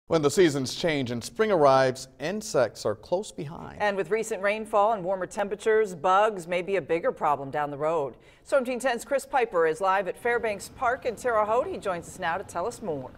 When the seasons change and spring arrives, insects are close behind. And with recent rainfall and warmer temperatures, bugs may be a bigger problem down the road. Storm Team 10's Chris Piper is live at Fairbanks Park in Terre Haute. He joins us now to tell us more.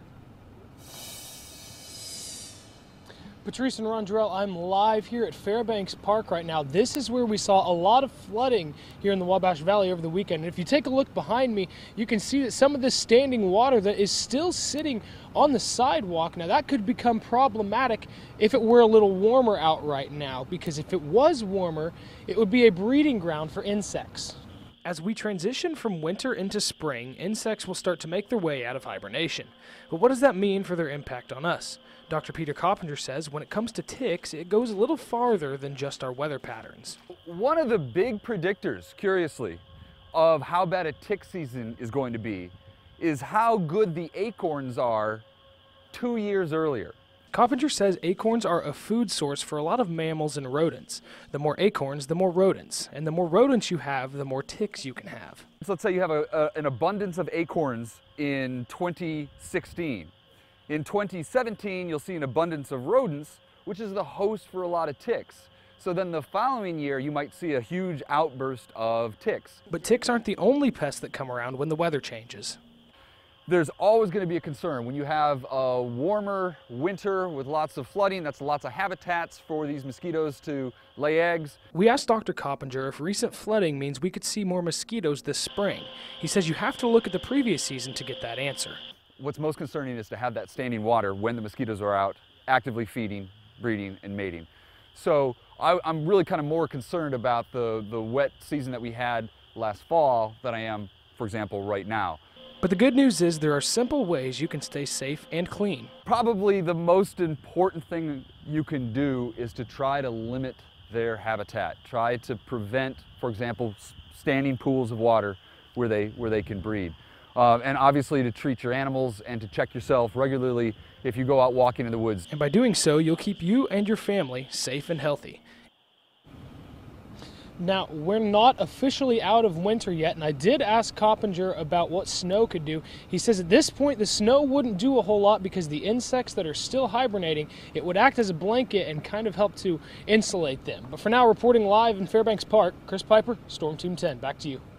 Patrice and Rondrell, I'm live here at Fairbanks Park right now. This is where we saw a lot of flooding here in the Wabash Valley over the weekend. And if you take a look behind me, you can see that some of this standing water that is still sitting on the sidewalk. Now that could become problematic if it were a little warmer out right now, because if it was warmer, it would be a breeding ground for insects. As we transition from winter into spring, insects will start to make their way out of hibernation. But what does that mean for their impact on us? Dr. Peter Coppinger says when it comes to ticks, it goes a little farther than just our weather patterns. One of the big predictors, curiously, of how bad a tick season is going to be is how good the acorns are 2 years earlier. Coppinger says acorns are a food source for a lot of mammals and rodents. The more acorns, the more rodents. And the more rodents you have, the more ticks you can have. So let's say you have an abundance of acorns in 2016. In 2017, you'll see an abundance of rodents, which is the host for a lot of ticks. So then the following year, you might see a huge outburst of ticks. But ticks aren't the only pests that come around when the weather changes. There's always going to be a concern when you have a warmer winter with lots of flooding. That's lots of habitats for these mosquitoes to lay eggs. We asked Dr. Coppinger if recent flooding means we could see more mosquitoes this spring. He says you have to look at the previous season to get that answer. What's most concerning is to have that standing water when the mosquitoes are out actively feeding, breeding, and mating. So I'm really kind of more concerned about the wet season that we had last fall than I am, for example, right now. But the good news is there are simple ways you can stay safe and clean. Probably the most important thing you can do is to try to limit their habitat. Try to prevent, for example, standing pools of water where they can breed. And obviously to treat your animals and to check yourself regularly if you go out walking in the woods. And by doing so, you'll keep you and your family safe and healthy. Now, we're not officially out of winter yet, and I did ask Coppinger about what snow could do. He says at this point the snow wouldn't do a whole lot because the insects that are still hibernating, it would act as a blanket and kind of help to insulate them. But for now, reporting live in Fairbanks Park, Chris Piper, Storm Team 10, back to you.